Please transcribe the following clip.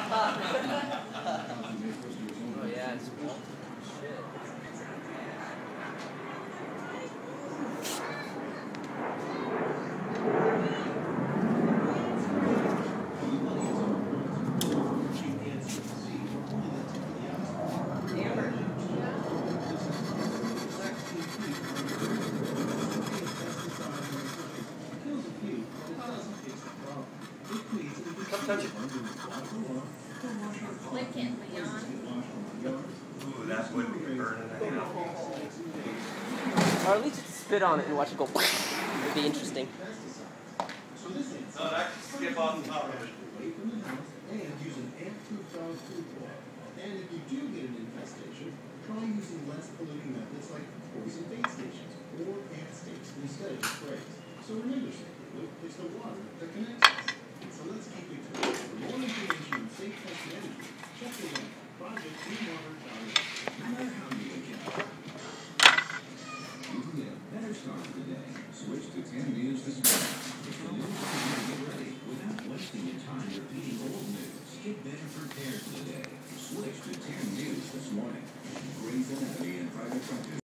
Oh yeah, it's shit. Come touch it. Lick it, Leon. Ooh, that would be burning it now. Or at least spit on it and watch it go. It'd be interesting. No, that can skip off the top of it. And use an ant-proof dog food oil. And if you do get an infestation, try using less polluting methods like poison bait stations or ant stakes instead of sprays. So remember, it's the water that connects us. So let's keep it clear. For more information on safe pest management, check the link projectcleanwater.org. No matter how you look at it, you can get a better start to the day. Switch to 10 News this morning. It's the news you can get ready without wasting your time repeating old news. Get better prepared for the day. Switch to 10 News this morning. Great for and private practice.